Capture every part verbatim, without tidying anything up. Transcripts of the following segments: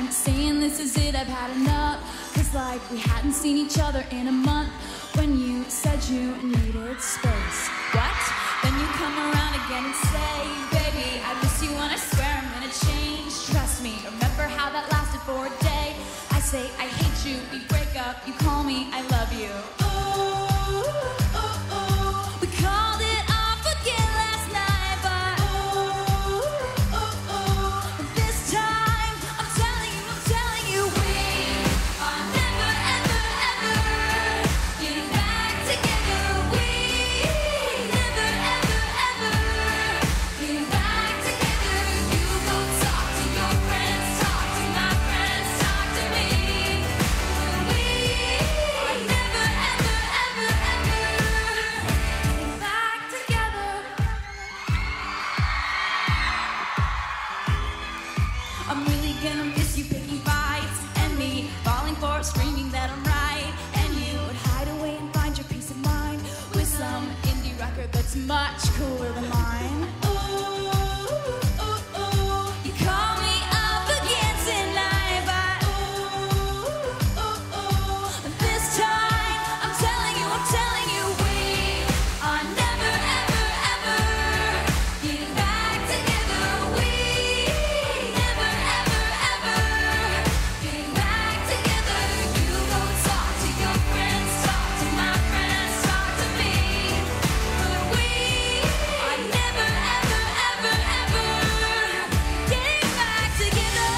I'm saying this is it, I've had enough. Cause like we hadn't seen each other in a month. When you said you needed space. What? Then you come around again and say, baby, I miss you and I swear I'm gonna change. Trust me, remember how that lasted for a day. I say I hate you, we break up, you call me, I love you. Ooh, ooh, ooh. We called it off again last night, but ooh, ooh, ooh. This time, I'm telling you, I'm telling you, we are never, ever, ever getting back together. We never, ever, ever getting back together. You go talk to your friends, talk to my friends, talk to me. We are never, ever, ever, ever getting back together. I'm really gonna miss you picking fights and me falling for it, screaming that I'm right. And you would hide away and find your peace of mind with some indie record that's much cooler than mine. Ooh, ooh, ooh. You call me up again tonight, but ooh, ooh, ooh. This time, I'm telling you, I'm telling you, we are never, ever, ever getting back together. We never, ever, ever getting back together. You go talk to your friends, talk to my friends, talk to me. But we are never, ever, ever, ever getting back together.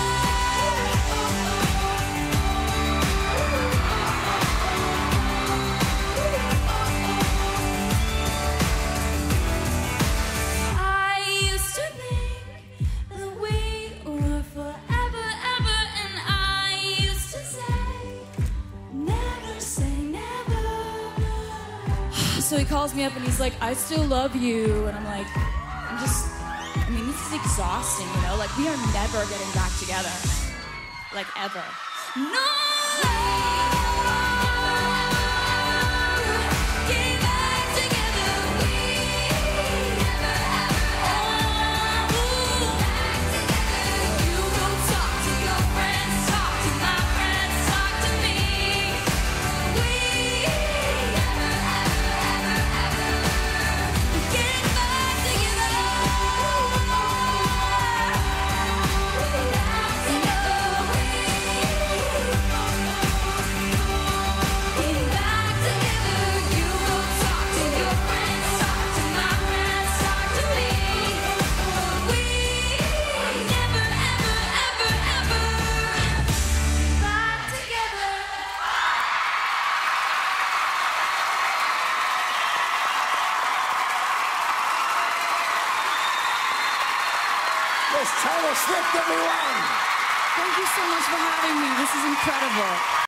I used to think that we were forever, ever, and I used to say, never say never. So he calls me up and he's like, I still love you. And I'm like, I'm just, I mean, this is exhausting, you know? Like, we are never getting back together. Like, ever. No! Getting back together, we never, ever, ever. You go talk to your friends, talk to my friends, talk to me. We never, ever, ever, ever getting back together. Getting back together, you go talk to your friends, talk to my friends, talk to me. We never, ever, ever, ever back together. Miss Taylor Swift, everyone. Thank you so much for having me. This is incredible.